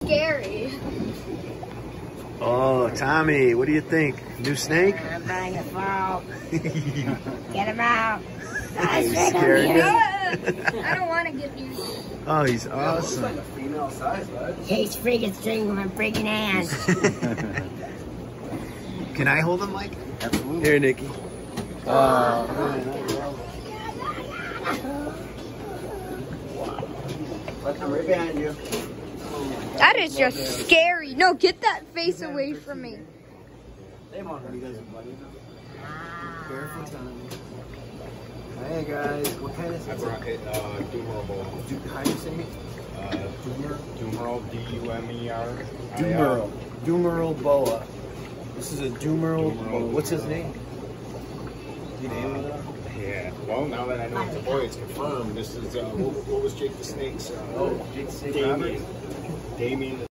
scary. Oh, Tommy, what do you think? New snake? I'm trying to fall. Get him out. He's scared. I don't want to get you. Oh, he's awesome. Like a female size, bud. He's freaking string with my freaking hands. Can I hold him, Mike? Absolutely. Here, Nikki. Oh, man. Let's come right behind you. That is just scary. No, get that face away from me. They won't hurt you guys, buddy. Careful, Tommy. Hey guys, what kind of I brought it, Doomer Bowl. How do you say it? Doomer, D-U-M-E-R. Doomerl BOA. This is a Doomerl BOA. What's his name? You name it? Yeah. Well, now that I know it's a boy, it's confirmed. This is, what was Jake the Snake's? Jake the Snake Damien. Roberts? Damien.